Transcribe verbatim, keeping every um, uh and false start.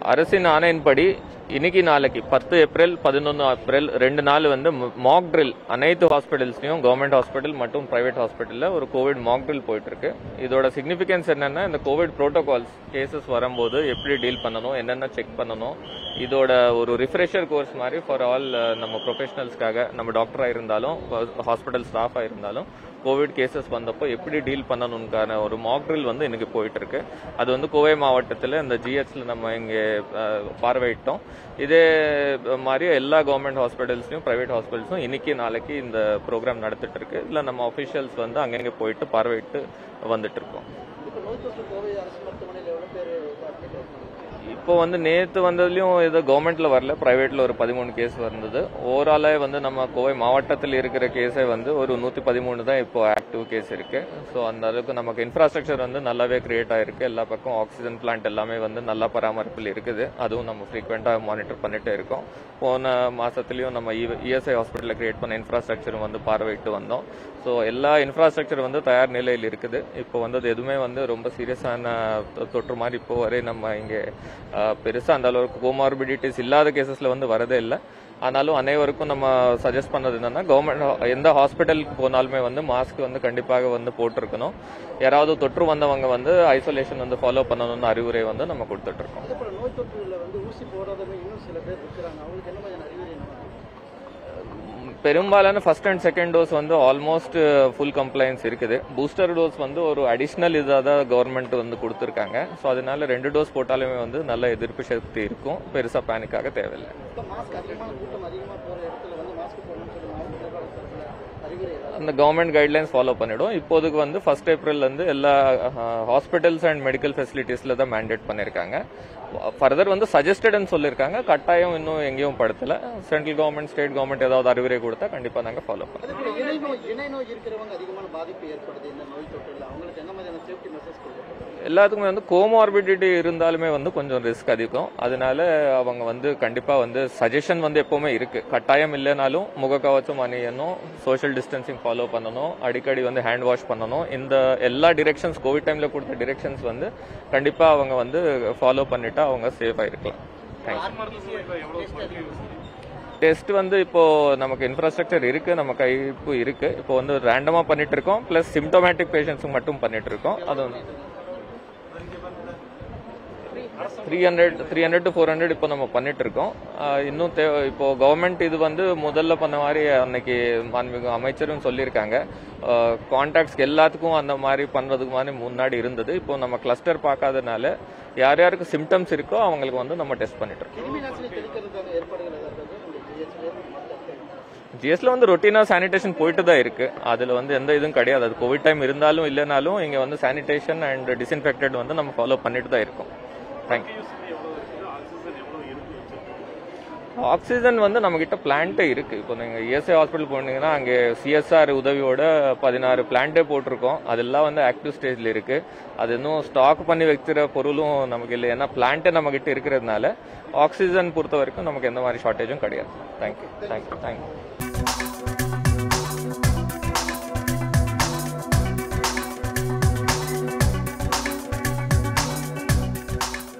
அரசின் ஆணையின்படி இன்னைக்கு நாளைக்கு பத்து ஏப்ரல் பதினொன்று ஏப்ரல் ரெண்டு நாள் வந்து மாக் ட்ரில் அனைத்து ஹாஸ்பிட்டல்ஸ்லையும் கவர்மெண்ட் ஹாஸ்பிட்டல் மற்றும் பிரைவேட் ஹாஸ்பிட்டலில் ஒரு கோவிட் மாக் ட்ரில் போயிட்டு இருக்கு. இதோட சிக்னிஃபிகன்ஸ் என்னன்னா, இந்த கோவிட் ப்ரோட்டோகால்ஸ் கேசஸ் வரும்போது எப்படி டீல் பண்ணணும், என்னென்ன செக் பண்ணணும், இதோட ஒரு ரிஃப்ரெஷர் கோர்ஸ் மாதிரி ஃபார் ஆல் நம்ம ப்ரொஃபஷனல்ஸ்க்காக, நம்ம டாக்டராக இருந்தாலும் ஹாஸ்பிட்டல் ஸ்டாஃபாக இருந்தாலும் கோவிட் கேசஸ் வந்தப்போ எப்படி டீல் பண்ணணும்கான ஒரு மாக் ட்ரில் வந்து இன்னைக்கு போயிட்டு இருக்கு. அது வந்து கோவை மாவட்டத்தில் இந்த ஜிஹெச்ல நம்ம இங்கே பார்வையிட்டோம். இதே மாதிரி எல்லா கவர்மெண்ட் ஹாஸ்பிட்டல்ஸ்லையும் பிரைவேட் ஹாஸ்பிட்டல்ஸும் இன்னைக்கு நாளைக்கு இந்த ப்ரோக்ராம் நடத்திட்டு இருக்கு. இல்லை நம்ம அஃபிஷியல்ஸ் வந்து அங்கங்கே போயிட்டு பார்வையிட்டு வந்துட்டு இருக்கோம். இப்போ வந்து நேற்று வந்ததுலையும் ஏதோ கவர்மெண்ட்ல வரல, பிரைவேட்ல ஒரு பதிமூணு கேஸ் வந்தது. ஓவராலே வந்து நம்ம கோவை மாவட்டத்தில் இருக்கிற கேஸே வந்து ஒரு நூத்தி பதிமூணு தான் இப்போ ஆக்டிவ் கேஸ் இருக்கு. ஸோ அந்த அளவுக்கு நமக்கு இன்ஃப்ராஸ்ட்ரக்சர் வந்து நல்லாவே கிரியேட் ஆயிருக்கு. எல்லா பக்கம் ஆக்சிஜன் பிளான்ட் எல்லாமே வந்து நல்ல பராமரிப்பில் இருக்குது. அதுவும் நம்ம ஃப்ரீக்வெண்டா மானிட்டர் பண்ணிட்டே இருக்கோம். போன மாசத்துலயும் நம்ம இஎஸ்ஐ ஹாஸ்பிட்டலில் கிரியேட் பண்ண இன்ஃப்ராஸ்ட்ரக்சரும் வந்து பார்வையிட்டு வந்தோம். ஸோ எல்லா இன்ஃப்ராஸ்ட்ரக்சர் வந்து தயார் நிலையில் இருக்குது. இப்போ வந்து எதுவுமே வந்து ரொம்ப சீரியஸான தொற்று மாதிரி இப்போ வரை நம்ம இங்கே பெருசா அந்த அளவுக்கு கோமார்பிடிட்டிஸ் இல்லாத கேசஸ்ல வந்து வரதே இல்லை. ஆனாலும் அனைவருக்கும் நம்ம சஜஸ்ட் பண்ணது என்னன்னா, கவர்மெண்ட் எந்த ஹாஸ்பிட்டலுக்கு போனாலுமே வந்து மாஸ்க் வந்து கண்டிப்பாக வந்து போட்டிருக்கணும். யாராவது தொற்று வந்தவங்க வந்து ஐசோலேஷன் வந்து ஃபாலோ பண்ணணும்னு அறிவுரை வந்து நம்ம கொடுத்துட்டு இருக்கோம். பெரும்பாலான ஃபர்ஸ்ட் அண்ட் செகண்ட் டோஸ் வந்து ஆல்மோஸ்ட் ஃபுல் கம்ப்ளைன்ஸ் இருக்குது. பூஸ்டர் டோஸ் வந்து ஒரு அடிஷ்னல் இதாக தான் கவர்மெண்ட் வந்து கொடுத்துருக்காங்க. ஸோ அதனால ரெண்டு டோஸ் போட்டாலுமே வந்து நல்ல எதிர்ப்பு சக்தி இருக்கும். பெருசா பேனிக்காக தேவையில்லை. அந்த கவர்மெண்ட் கைட்லைன்ஸ் ஃபாலோ பண்ணிடும். இப்போதுக்கு வந்து ஃபர்ஸ்ட் ஏப்ரல் வந்து எல்லா ஹாஸ்பிட்டல்ஸ் அண்ட் மெடிக்கல் ஃபெசிலிட்டிஸ்ல தான் மேண்டேட் பண்ணிருக்காங்க. ஃபர்தர் வந்து சஜஸ்டட்னு சொல்லியிருக்காங்க. கட்டாயம் இன்னும் எங்கேயும் படுத்தல. சென்ட்ரல் கவர்மெண்ட், ஸ்டேட் கவர்மெண்ட் ஏதாவது அறிவுரை கொடுத்தா கண்டிப்பா நாங்க ஃபாலோ பண்ணுவோம். எல்லாத்துக்குமே வந்து கோமார்பிடிட்டி இருந்தாலுமே வந்து கொஞ்சம் ரிஸ்க் அதிகம். அதனால அவங்க வந்து கண்டிப்பா வந்து சஜஷன் வந்து எப்பவுமே இருக்கு. கட்டாயம் இல்லைனாலும் முகக்கவசம் அணியணும், சோஷியல் டிஸ்டன்சிங் ஃபாலோ பண்ணணும், அடிக்கடி வந்து ஹேண்ட் வாஷ் பண்ணணும். இந்த எல்லா டிரெக்ஷன்ஸ் கோவிட் டைம்ல கொடுத்த டிரெக்ஷன்ஸ் வந்து கண்டிப்பா அவங்க வந்து ஃபாலோ பண்ணிட்டா அவங்க சேஃபா இருக்கலாம். டெஸ்ட் வந்து இப்போ நமக்கு இன்ஃப்ராஸ்ட்ரக்சர் இருக்கு, நம்ம கைப்பு இருக்கு. இப்போ வந்து ரேண்டமா பண்ணிட்டு இருக்கோம். பிளஸ் சிம்டோமேட்டிக் பேஷண்ட்ஸுக்கு மட்டும் பண்ணிட்டு இருக்கோம். அது வந்து three hundred three hundred to four hundred இப்போ நம்ம பண்ணிட்டு இருக்கோம். இன்னும் தேவை. இப்போ கவர்மெண்ட் இது வந்து முதல்ல பண்ண மாதிரி அன்னைக்கு மாண்புமிகு அமைச்சரும் சொல்லியிருக்காங்க. கான்டாக்ட்ஸ்க்கு எல்லாத்துக்கும் அந்த மாதிரி பண்றதுக்கு மாதிரி முன்னாடி இருந்தது. இப்போ நம்ம கிளஸ்டர் பார்க்காதனால யார் யாருக்கு சிம்டம்ஸ் இருக்கோ அவங்களுக்கு வந்து நம்ம டெஸ்ட் பண்ணிட்டு இருக்கோம். ஜிஎஸ்ல வந்து ரொட்டீனா சானிடேஷன் போயிட்டு தான் இருக்கு. அதுல வந்து எந்த இதுவும் கிடையாது. அது கோவிட் டைம் இருந்தாலும் இல்லைனாலும் இங்க வந்து சானிடேஷன் அண்ட் டிஸ்இன்ஃபெக்டட் வந்து நம்ம ஃபாலோ பண்ணிட்டு தான் இருக்கோம். தேங்க்யூ. ஆக்சிஜன் வந்து நம்ம கிட்ட பிளான்ட்டே இருக்கு. இப்போ நீங்க இஎஸ்ஐ ஹாஸ்பிட்டல் போனீங்கன்னா அங்கே சிஎஸ்ஆர் உதவியோட பதினாறு பிளான்ட்டே போட்டிருக்கோம். அதெல்லாம் வந்து ஆக்டிவ் ஸ்டேஜ்ல இருக்கு. அது இன்னும் ஸ்டாக் பண்ணி வைக்கிற பொருளும் நமக்கு இல்லை. ஏன்னா பிளான்ட்டே நம்ம கிட்ட இருக்கிறதுனால ஆக்சிஜன் பொறுத்த வரைக்கும் நமக்கு எந்த மாதிரி ஷார்டேஜும் கிடையாது. Thank you thank you thank you